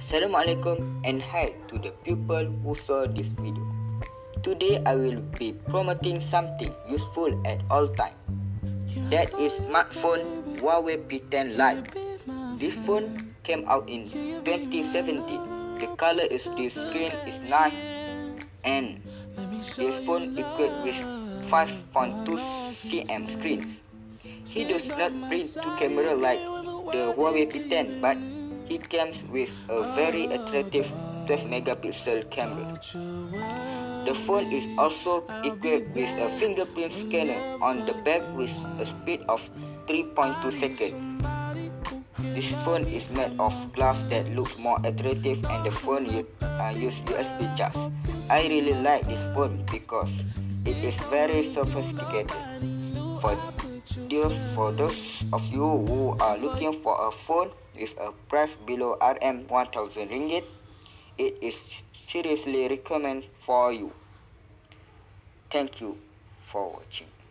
Assalamualaikum and hi to the people who saw this video. Today I will be promoting something useful at all time. That is smartphone Huawei P10 Lite. This phone came out in 2017. The color is the screen is nice and this phone equipped with 5.2 cm screen. He does not print two camera like the Huawei P10, but he comes with a very attractive 12 megapixel camera. The phone is also equipped with a fingerprint scanner on the back with a speed of 3.2 seconds. This phone is made of glass that looks more attractive and the phone uses USB charge. I really like this phone because it is very sophisticated. For those of you who are looking for a phone with a price below Rm1000 ringgit, it is seriously recommended for you. Thank you for watching.